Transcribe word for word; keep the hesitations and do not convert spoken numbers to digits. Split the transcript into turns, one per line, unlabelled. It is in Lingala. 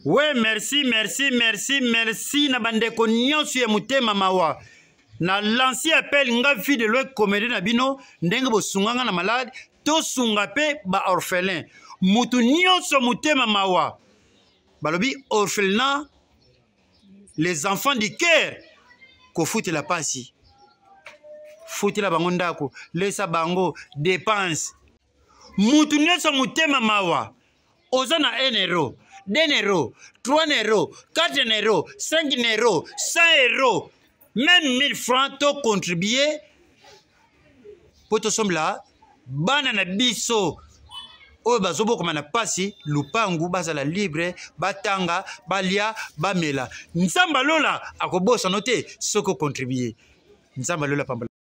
Ouais, merci, merci, merci, merci. Na bandeko nyonso ya mutema mawa. Na lanci appel nga fi de l'autre comédie na bino ndenge bo sunganga na malade to sunga pe ba orphelin. Mutu nyonso mutema mawa. Balobi orphelinat les enfants du cœur ko futi la pasi. Futi la bango ndako, lesa bango dépense. Mutu nyonso mutema mawa. Ozana un euro, deux euros, trois euros, quatre euros, cinq euros, cent euros, même mille francs, to contribuer pour te sommes là, banana biso, o bazobo comme na pasi, lupangu, bazala libre, batanga, balia, bamela. Nzamba lola, akobo sanote, soko contribuer. Nzamba lola pambala.